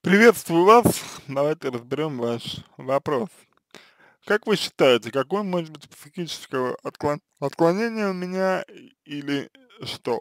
Приветствую вас. Давайте разберем ваш вопрос. Как вы считаете, какое может быть психическое отклонение у меня или что?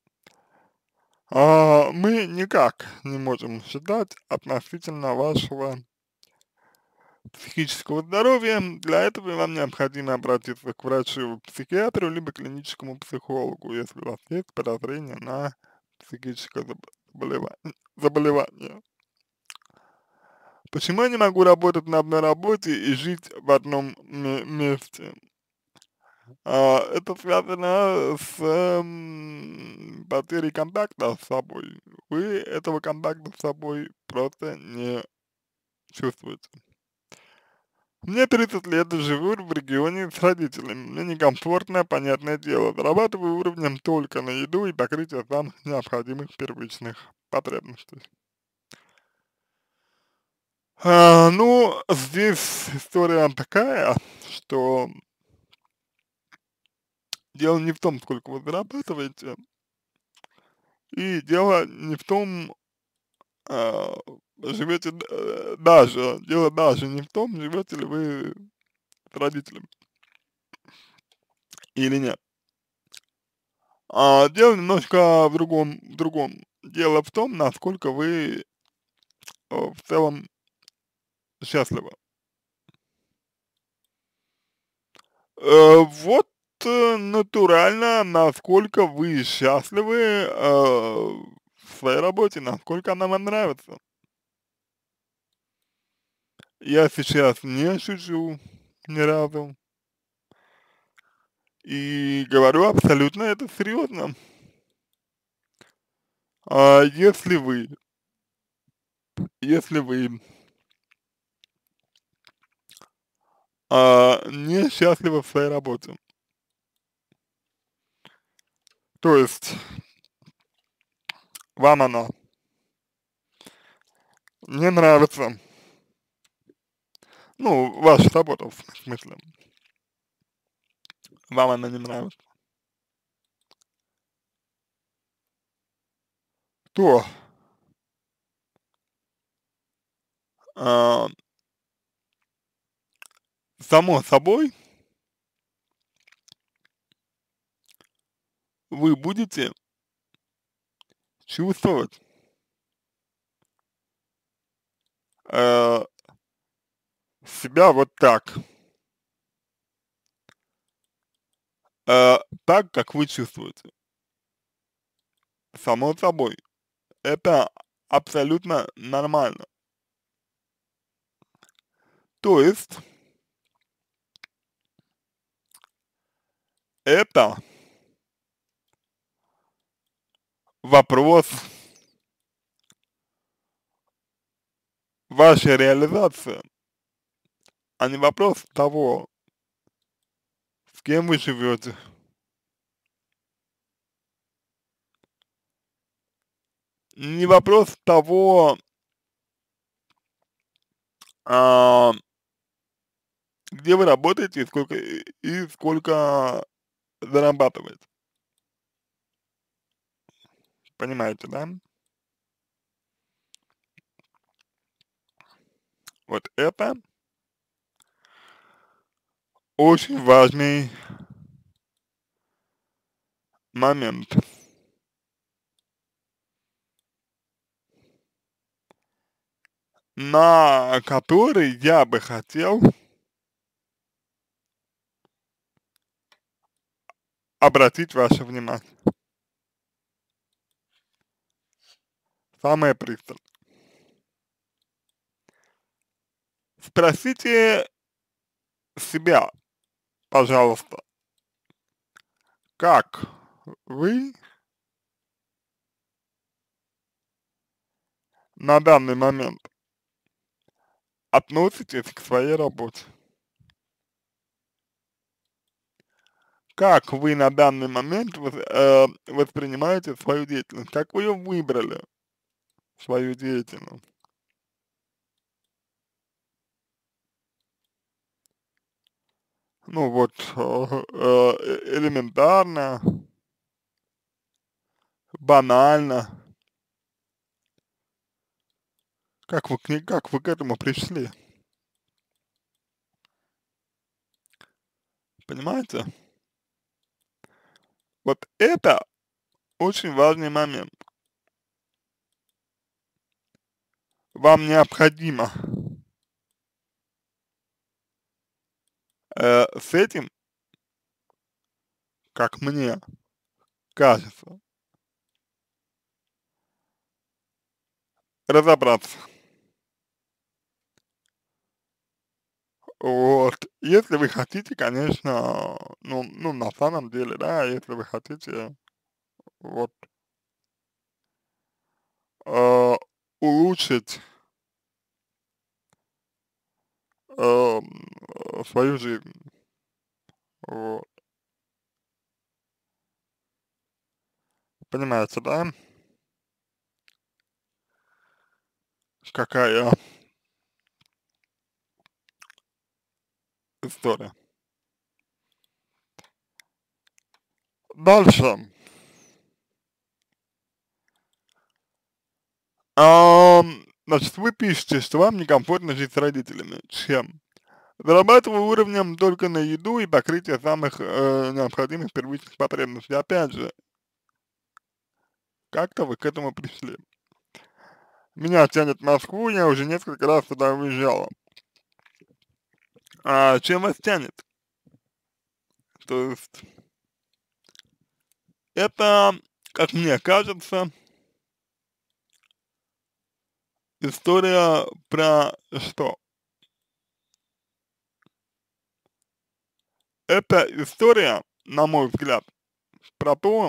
Мы никак не можем считать относительно вашего психического здоровья. Для этого вам необходимо обратиться к врачу-психиатру либо клиническому психологу, если у вас есть подозрение на психическое заболевание. Почему я не могу работать на одной работе и жить в одном месте? Это связано с потерей контакта с собой. Вы этого контакта с собой просто не чувствуете. Мне 30 лет, живу в регионе с родителями. Мне некомфортно, понятное дело. Зарабатываю уровнем только на еду и покрытие самых необходимых первичных потребностей. Ну, здесь история такая, что дело не в том, сколько вы зарабатываете, и дело не в том, а, живете, дело даже не в том, живете ли вы с родителями или нет. Дело немножко в другом. Дело в том, насколько вы в целом счастливы. Вот натурально, насколько вы счастливы в своей работе, насколько она вам нравится. Я сейчас не шучу ни разу и говорю абсолютно это серьезно. Если вы не счастливы в своей работе, то есть вам она не нравится, ну, ваша работа, в смысле, вам она не нравится, то, а, само собой, вы будете чувствовать э, себя вот так, так, как вы чувствуете, само собой. Это абсолютно нормально. То есть это вопрос вашей реализации, а не вопрос того, с кем вы живете. Не вопрос того, а, где вы работаете и сколько зарабатываете. Понимаете, да? Вот это очень важный момент, на который я бы хотел обратить ваше внимание. Самое пристальное. Спросите себя, пожалуйста, как вы на данный момент относитесь к своей работе? Как вы на данный момент воспринимаете свою деятельность? Как вы ее выбрали, свою деятельность? Ну вот, элементарно, банально. как вы к этому пришли, понимаете? Вот это очень важный момент. Вам необходимо с этим, как мне кажется, разобраться. Вот. Если вы хотите, конечно, ну, на самом деле, да, если вы хотите, вот, э, улучшить, свою жизнь, вот. Понимаете, да, какая история. Дальше. Значит, вы пишете, что вам некомфортно жить с родителями. Чем? Зарабатываю уровнем только на еду и покрытие самых необходимых первичных потребностей. Опять же, как-то вы к этому пришли. Меня тянет в Москву, я уже несколько раз туда уезжала. А чем вас тянет? То есть это, как мне кажется, история про что? Это история, на мой взгляд, про то,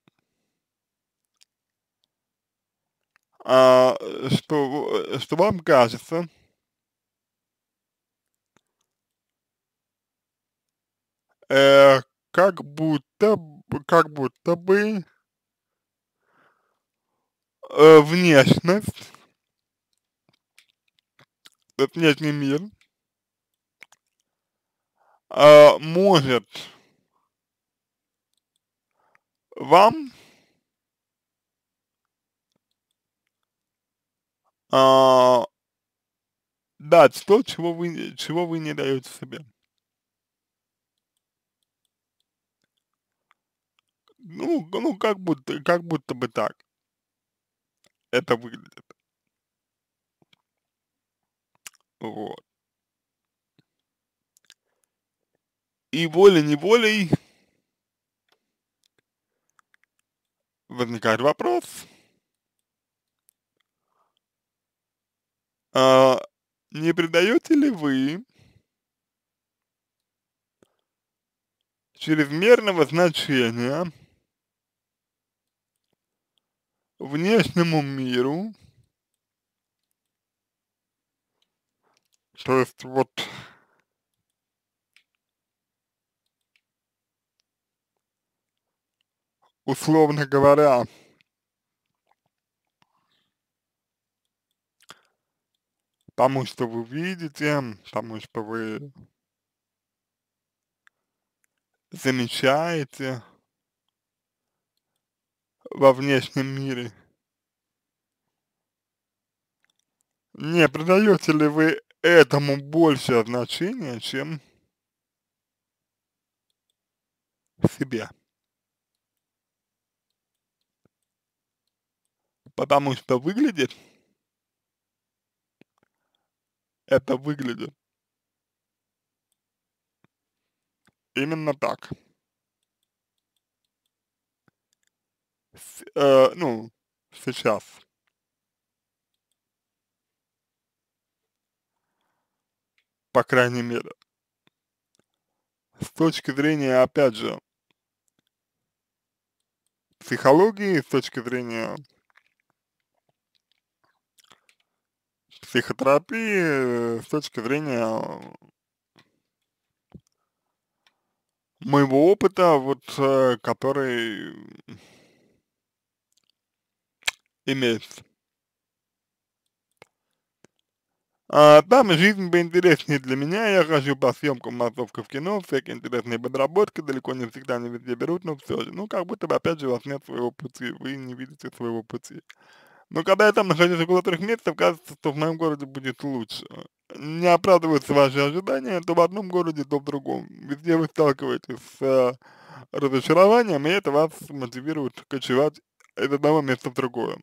а, что вам кажется, э, как будто бы внешность, внешний мир может вам а, дать то, чего вы не даете себе. Ну, как будто бы так это выглядит. Вот. И волей-неволей возникает вопрос, а, не придаете ли вы чрезмерного значения внешнему миру, то есть вот, условно говоря, тому, что вы видите, тому, что вы замечаете во внешнем мире, не придаете ли вы этому большее значение, чем себе? Потому что выглядит именно так. Ну, сейчас, по крайней мере. С точки зрения, опять же, психологии, с точки зрения психотерапии, с точки зрения моего опыта, вот, который имеется. Там жизнь поинтереснее для меня, я хожу по съемкам массовка в кино, всякие интересные подработки, далеко не всегда не везде берут, но все же. Ну, как будто бы, опять же, у вас нет своего пути, вы не видите своего пути. Но когда я там нахожусь около 3 месяцев, кажется, что в моем городе будет лучше. Не оправдываются ваши ожидания то в одном городе, то в другом. Везде вы сталкиваетесь с разочарованием, и это вас мотивирует кочевать из одного места в другое.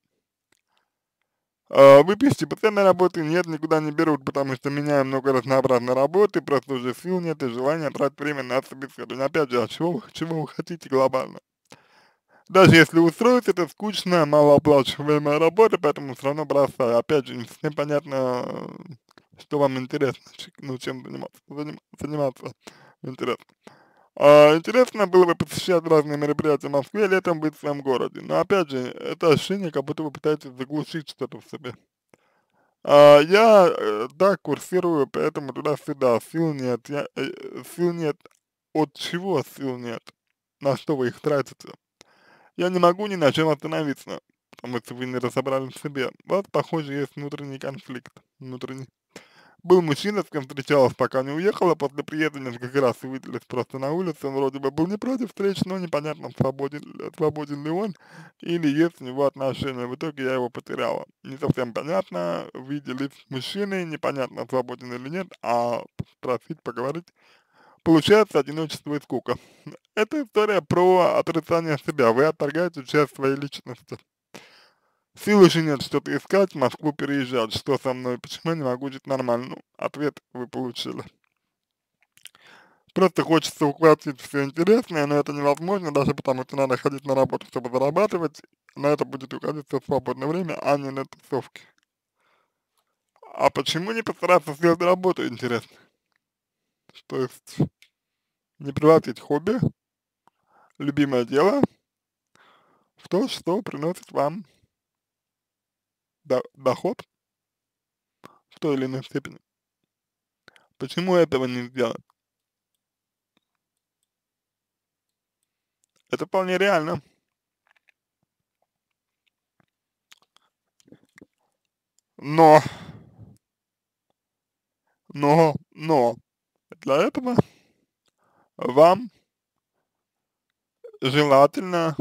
Вы пишете, постоянной работы нет, никуда не берут, потому что меняю много разнообразной работы, просто уже сил нет и желания тратить время на собеседование. Опять же, чего вы хотите глобально? Даже если устроить, это скучная, малооплачиваемая работа, поэтому все равно бросаю. Опять же, не совсем понятно, что вам интересно, ну, чем заниматься интересно. Интересно было бы посещать разные мероприятия в Москве, летом быть в своем городе. Но опять же, это ощущение, как будто вы пытаетесь заглушить что-то в себе. Я, да, курсирую, поэтому туда-сюда, сил нет, от чего сил нет, на что вы их тратите. Я не могу ни на чем остановиться, потому что вы не разобрались в себе. У вас, похоже, есть внутренний конфликт, внутренний. Был мужчина, с кем встречалась, пока не уехала, после приезда несколько раз увиделись просто на улице, он вроде бы был не против встреч, но непонятно, свободен ли он, или есть у него отношения. В итоге я его потеряла. Не совсем понятно, виделись с мужчиной, непонятно, свободен или нет, а спросить, поговорить. Получается одиночество и скука. Это история про отрицание себя. Вы отторгаете часть своей личности. Сил уже нет что-то искать, в Москву переезжать. Что со мной? Почему я не могу жить нормально? Ну, ответ вы получили. Просто хочется ухватить все интересное, но это невозможно, даже потому что надо ходить на работу, чтобы зарабатывать. На это будет уходить все свободное время, а не на тусовки. А почему не постараться сделать работу, интересно? То есть не превратить хобби, любимое дело, в то, что приносит вам доход в той или иной степени. Почему этого не сделать? Это вполне реально. Но, но, для этого вам желательно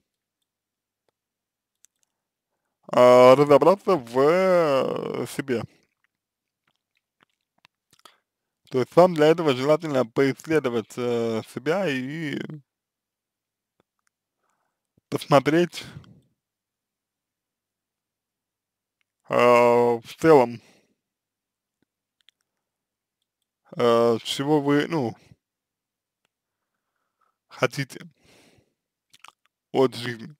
разобраться в себе. То есть вам для этого желательно поисследовать себя и посмотреть в целом, чего вы, ну, хотите от жизни.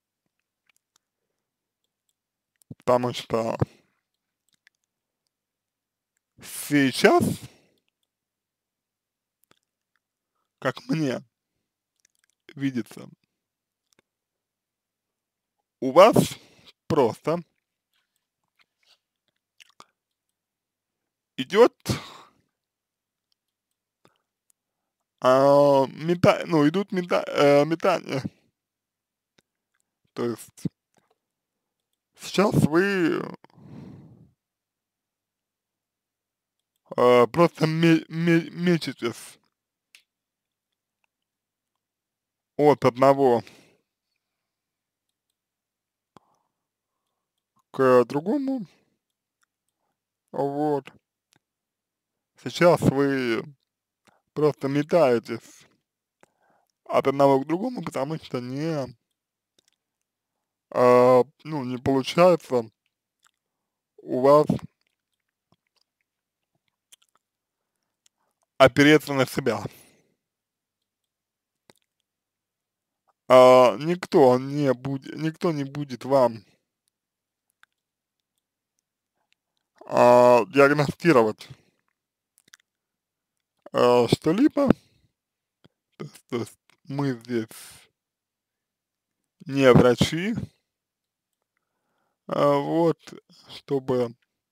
Потому что сейчас, как мне видится, у вас просто идет идут метания. То есть сейчас вы просто мечетесь от одного к другому, вот. Сейчас вы просто метаетесь от одного к другому, потому что ну, не получается у вас опереться на себя. Никто не будет вам диагностировать что-либо, то есть мы здесь не врачи, вот, чтобы,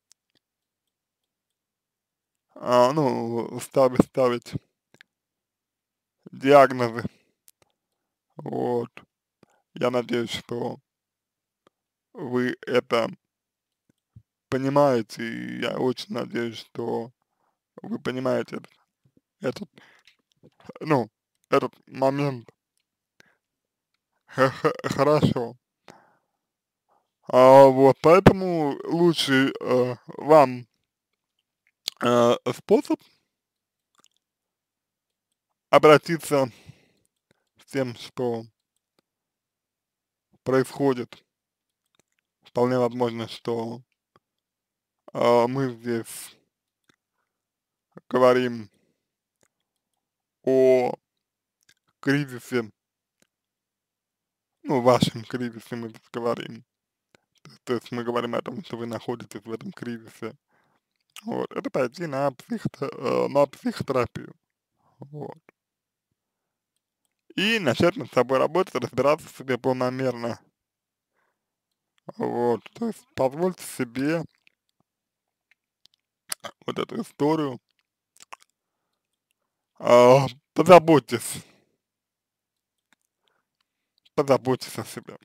ну, ставить диагнозы, вот. Я надеюсь, что вы это понимаете, и я очень надеюсь, что вы понимаете этот, ну, этот момент хорошо. Вот, поэтому лучший вам способ обратиться с тем, что происходит. Вполне возможно, что мы здесь говорим о кризисе, ну, вашем кризисе мы здесь говорим. То есть мы говорим о том, что вы находитесь в этом кризисе. Вот. Это пойти на, на психотерапию. Вот. И начать над собой работать, разбираться в себе полномерно. Вот. То есть позвольте себе вот эту историю, позаботьтесь, позаботьтесь о себе.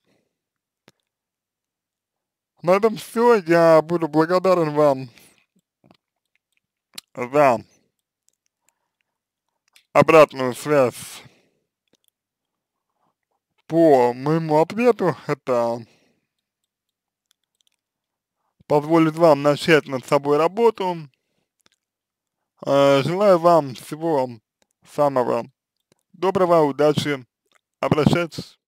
На этом все. Я буду благодарен вам за обратную связь по моему ответу. Это позволит вам начать над собой работу. Желаю вам всего самого доброго, удачи, обращайтесь.